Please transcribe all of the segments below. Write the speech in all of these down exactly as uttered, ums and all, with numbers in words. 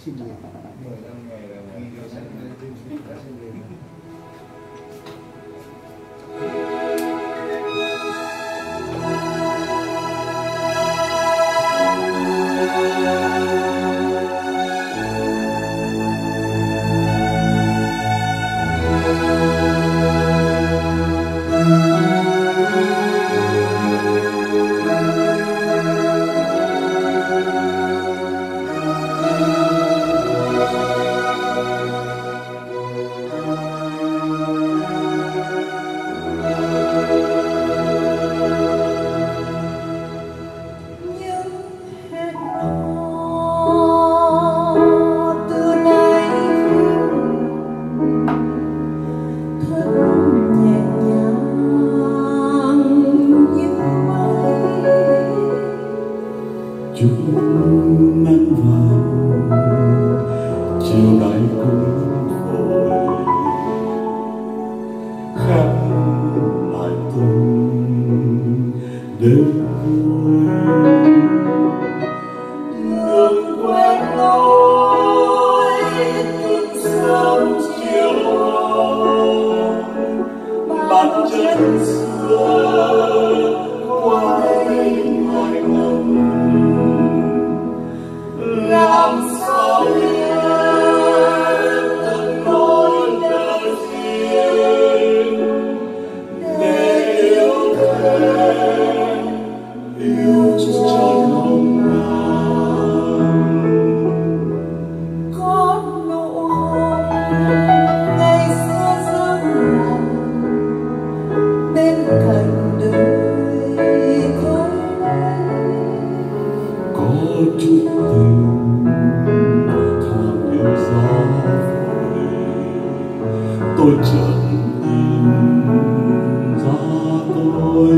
Xin liền. mười lăm ngày là ghi điều sách Xin liền. Chúng nắng vàng chiều nay cũng vội khép lại từng đêm vui đường quen lối từng sớm chiều bàn chân xưa qua đây ngoài ngầm làm sao biết từng nỗi đời riêng để yêu thêm yêu cho nồng nàn có nụ hôn ngày xưa dâng lòng bên cạnh đời khói có chút tình thoáng yêu gió vội tôi chợt nhìn ra tôi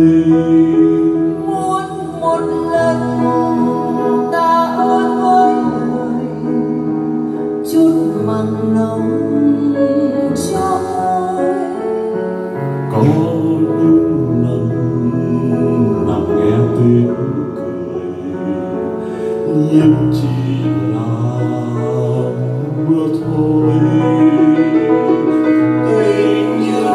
muốn một lần ta ơn với lời chút mặn nồng cho tôi có những lần nằm nghe tiếng cười nhưng chỉ là mưa thôi tình như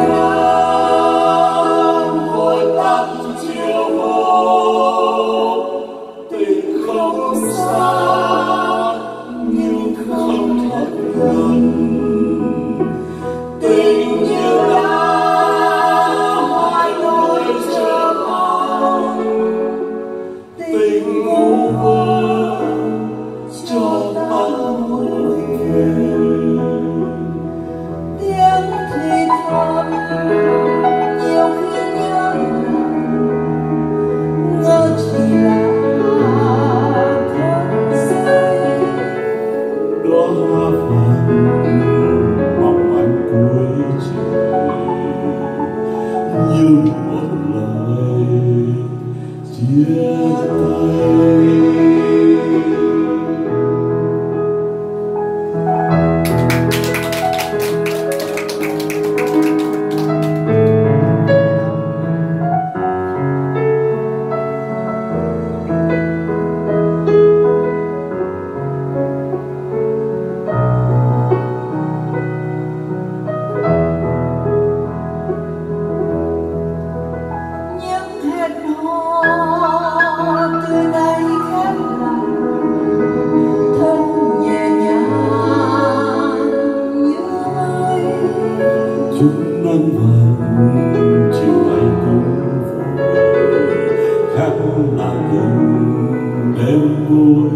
đang vội tắt chiều vô tình không xa nhưng không thật gần tình như đã hoài nỗi chờ mong tình ngu vơ cho ta hối về tiếng thì thầm nhiều khi nhớ ngỡ chỉ là cơn say đóa hoa vàng mong anh cuối trời như một lời chia tay. những hẹn hò từ đây khép lại thân nhẹ nhàng như mây Chúng nắng vàng chiều nay cũng vội khép lại từng đêm vui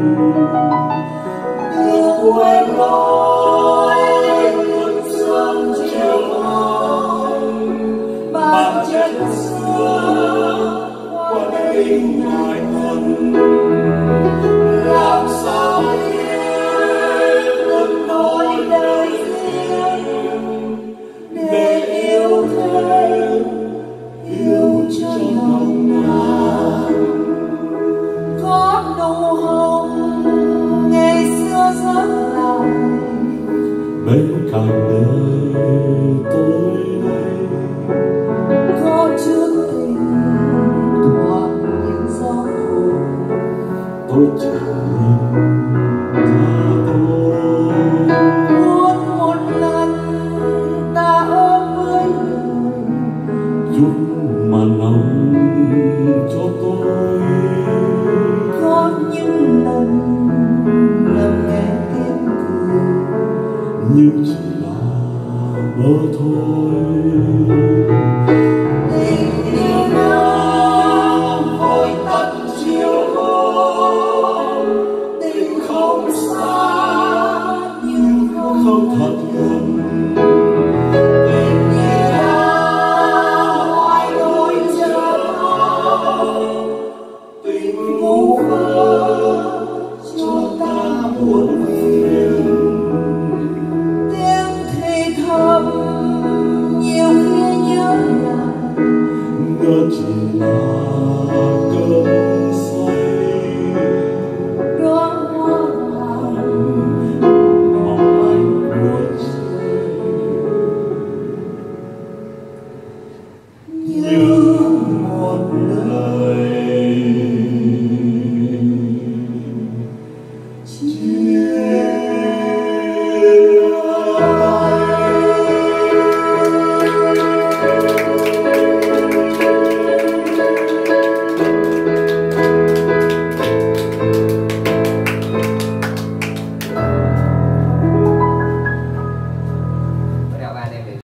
đường quên lối từng sớm chiều hồng bàn chân xưa qua đây ngoài ngân làm sao biết từng nỗi đời riêng để yêu thêm yêu cho nồng nàn có nụ hồng ngày xưa rất lòng bên cạnh đời tôi đây có chút tình thoáng những gió thổi tôi chẳng nhìn ra tôi nhưng chỉ là mơ thôi. Tình yêu nào vội tắt chiều hôm, tình không xa nhưng không, Không thật gần, tình như áo hoài đôi chờ mong, tình vô vơ cho ta buồn phiền. Tiếng thì thầm nhiều khi nhớ lại, nó chỉ là cơn say đóa hoa hồng mong anh cuối trời. như Một lời